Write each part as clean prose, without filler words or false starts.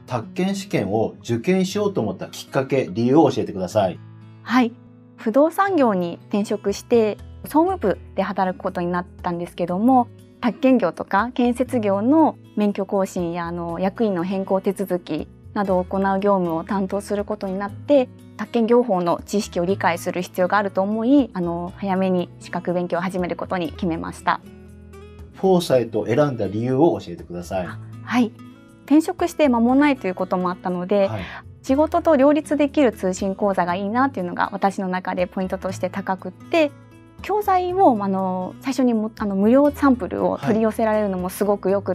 宅建試験を受験しようと思ったきっかけ、理由を教えてください。 はい、不動産業に転職して総務部で働くことになったんですけども、宅建業とか建設業の免許更新や役員の変更手続きなどを行う業務を担当することになって、宅建業法の知識を理解する必要があると思い、早めに資格勉強を始めることに決めました。 フォーサイトを選んだ理由を教えてください。 はい、転職して間もないということもあったので、 はい、 仕事と両立できる通信講座がいいなというのが私の中でポイントとして高くって、教材を最初に無料サンプルを取り寄せられるのもすごくよくって、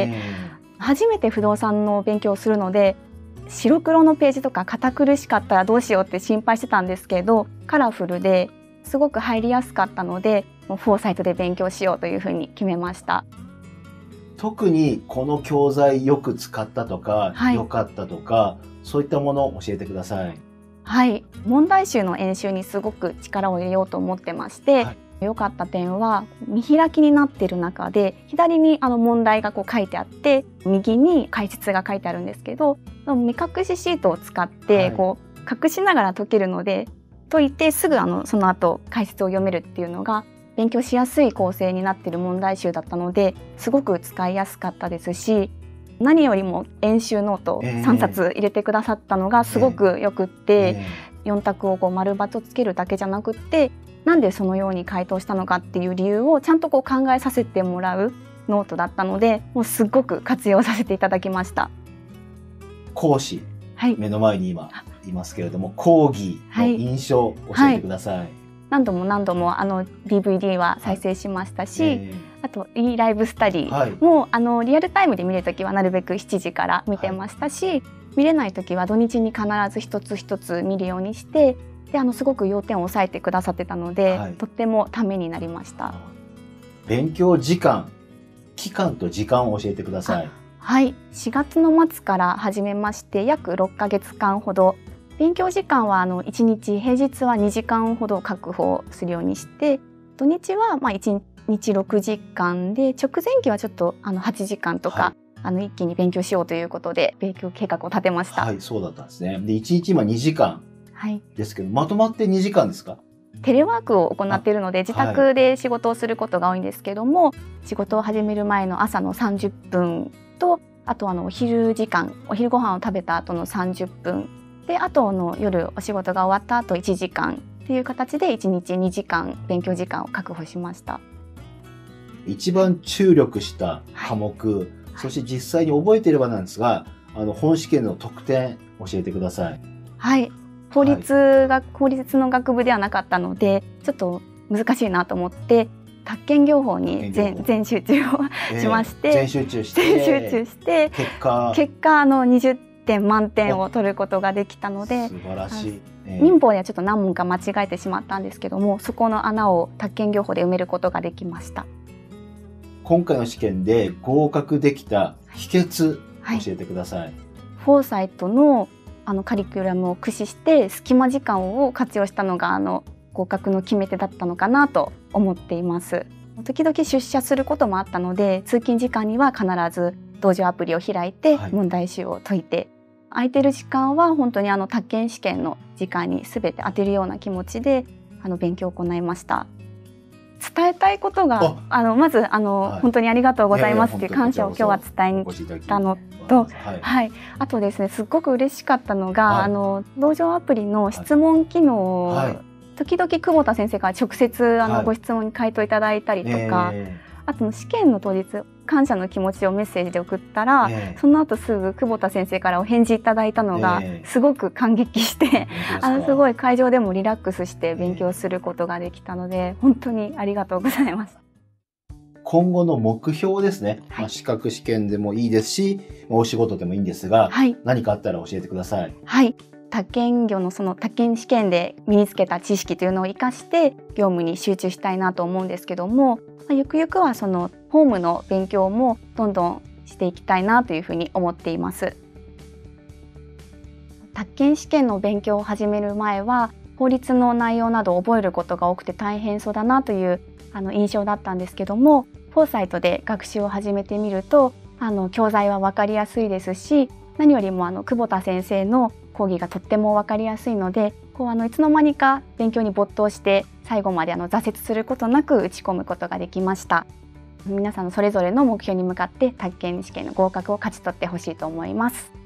初めて不動産の勉強をするので、白黒のページとか堅苦しかったらどうしようって心配してたんですけど、カラフルですごく入りやすかったので、もうフォーサイトで勉強しようというふうに決めました。 特にこの教材よく使ったとか、 はい、 良かったとか、そういったものを教えてください。 はい、問題集の演習にすごく力を入れようと思ってまして、はい、良かった点は見開きになっている中で、左に問題が書いてあって、右に解説が書いてあるんですけど、目隠しシートを使って隠しながら解けるので、解いてすぐその後解説を読めるっていうのが勉強しやすい構成になっている問題集だったので、すごく使いやすかったですし、何よりも演習ノート3冊入れてくださったのがすごくよくって、4択を丸×をつけるだけじゃなくって、なんでそのように回答したのかっていう理由をちゃんと考えさせてもらうノートだったので、もうすごく活用させていただきました。 講師、 はい、 目の前に今いますけれども、講義の印象を教えてください。はいはい、 何度も何度もDVD は再生しましたし、あと e ライブスタディも、リアルタイムで見るときはなるべく7時から見てましたし、見れないときは土日に必ず一つ一つ見るようにして、ですごく要点を押さえてくださってたので、とってもためになりました。 勉強時間、期間と時間を教えてください。 はい、4月の末から始めまして、約6ヶ月間ほど、勉強時間は1日、平日は2時間ほど確保するようにして、土日は1日6時間で、直前期はちょっと8時間とか、はい、一気に勉強しようということで勉強計画を立てました。 はい、そうだったんですね。で、1日今2時間ですけど、まとまって2時間ですか？ テレワークを行っているので、自宅で仕事をすることが多いんですけども、仕事を始める前の朝の30分と、あとお昼時間、お昼ご飯を食べた後の30分で、あと夜お仕事が終わった後1時間っていう形で1日2時間勉強時間を確保しました。 一番注力した科目、はい、そして実際に覚えていればなんですが、本試験の得点教えてください。 はい、法律の学部ではなかったので、ちょっと難しいなと思って、宅建業法に全集中をしまして、 全集中して結果 20点満点を取ることができたので、 素晴らしい。 民法ではちょっと何問か間違えてしまったんですけども、そこの穴を宅建業法で埋めることができました。 今回の試験で合格できた秘訣、教えてください。 フォーサイトのカリキュラムを駆使して隙間時間を活用したのが合格の決め手だったのかなと思っています。時々出社することもあったので、通勤時間には必ず道場アプリを開いて問題集を解いて、空いてる時間は本当に宅建試験の時間に全て当てるような気持ちで勉強を行いました。伝えたいことがまず本当にありがとうございますという感謝を今日は伝えに来たのと、あとですね、すっごく嬉しかったのが、道場アプリの質問機能、時々久保田先生から直接ご質問に回答いただいたりとか、あと試験の当日感謝の気持ちをメッセージで送ったら、その後すぐ久保田先生からお返事いただいたのがすごく感激してすごい会場でもリラックスして勉強することができたので、本当にありがとうございます。 今後の目標ですね、資格試験でもいいですし、お仕事でもいいんですが、何かあったら教えてください。 はい、宅建業の宅建試験で身につけた知識というのを生かして業務に集中したいなと思うんですけども、ゆくゆくは法務の勉強もどんどんしていきたいなというふうに思っています。宅建試験の勉強を始める前は法律の内容などを覚えることが多くて大変そうだなという印象だったんですけども、フォーサイトで学習を始めてみると教材は分かりやすいですし、 何よりも久保田先生の講義がとっても分かりやすいので、いつの間にか勉強に没頭して最後まで挫折することなく打ち込むことができました。皆さんそれぞれの目標に向かって宅建試験の合格を勝ち取ってほしいと思います。